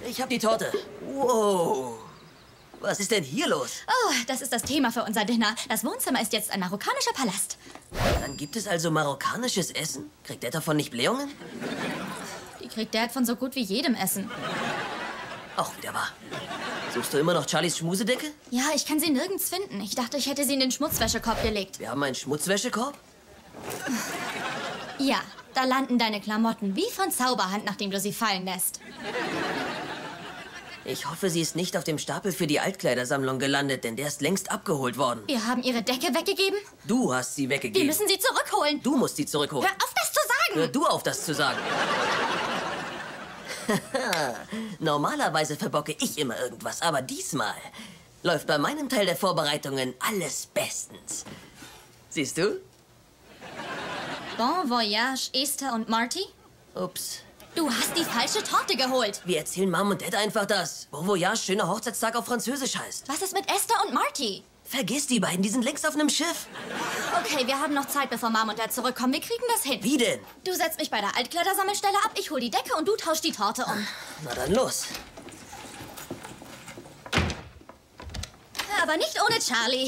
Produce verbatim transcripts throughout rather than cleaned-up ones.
Ich hab die Torte. Wow. Was ist denn hier los? Oh, das ist das Thema für unser Dinner. Das Wohnzimmer ist jetzt ein marokkanischer Palast. Dann gibt es also marokkanisches Essen? Kriegt der davon nicht Blähungen? Die kriegt Dad von so gut wie jedem Essen. Auch wieder wahr. Suchst du immer noch Charlies Schmusedecke? Ja, ich kann sie nirgends finden. Ich dachte, ich hätte sie in den Schmutzwäschekorb gelegt. Wir haben einen Schmutzwäschekorb? Ja, da landen deine Klamotten wie von Zauberhand, nachdem du sie fallen lässt. Ich hoffe, sie ist nicht auf dem Stapel für die Altkleidersammlung gelandet, denn der ist längst abgeholt worden. Wir haben ihre Decke weggegeben? Du hast sie weggegeben. Wir müssen sie zurückholen. Du musst sie zurückholen. Hör auf, das zu sagen! Hör du auf, das zu sagen. Normalerweise verbocke ich immer irgendwas, aber diesmal läuft bei meinem Teil der Vorbereitungen alles bestens. Siehst du? Bon Voyage, Esther und Marty? Ups. Du hast die falsche Torte geholt. Wir erzählen Mom und Dad einfach, dass Bon Voyage schöner Hochzeitstag auf Französisch heißt. Was ist mit Esther und Marty? Vergiss die beiden, die sind längst auf einem Schiff. Okay, wir haben noch Zeit, bevor Mom und Dad zurückkommen. Wir kriegen das hin. Wie denn? Du setzt mich bei der Altkleidersammelstelle ab, ich hol die Decke und du tauschst die Torte um. Na dann los. Aber nicht ohne Charlie.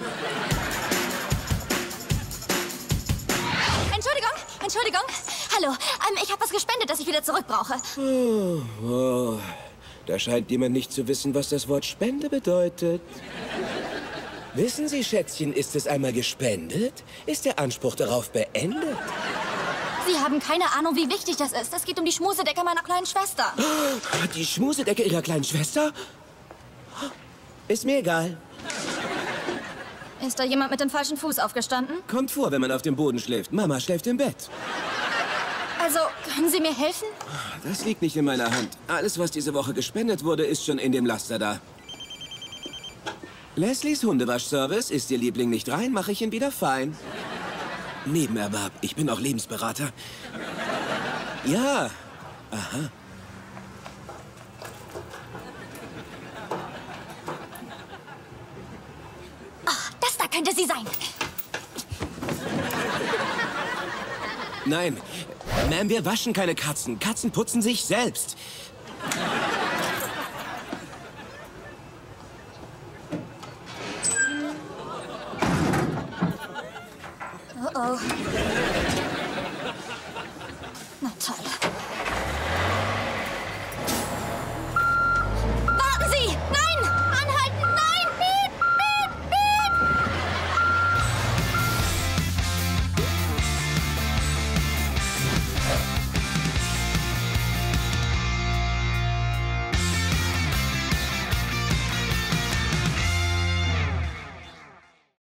Entschuldigung, Entschuldigung. Hallo, ähm, ich habe was gespendet, das ich wieder zurück brauche. Oh, oh. Da scheint jemand nicht zu wissen, was das Wort Spende bedeutet. Wissen Sie, Schätzchen, ist es einmal gespendet, ist der Anspruch darauf beendet. Sie haben keine Ahnung, wie wichtig das ist. Es geht um die Schmusedecke meiner kleinen Schwester. Die Schmusedecke Ihrer kleinen Schwester? Ist mir egal. Ist da jemand mit dem falschen Fuß aufgestanden? Kommt vor, wenn man auf dem Boden schläft. Mama schläft im Bett. Also, können Sie mir helfen? Das liegt nicht in meiner Hand. Alles, was diese Woche gespendet wurde, ist schon in dem Laster da. Leslies Hundewaschservice. Ist Ihr Liebling nicht rein, mache ich ihn wieder fein. Nebenerwerb. Ich bin auch Lebensberater. Ja. Aha. Oh, das da könnte sie sein. Nein. Ma'am, wir waschen keine Katzen. Katzen putzen sich selbst. Oh oh. Na toll.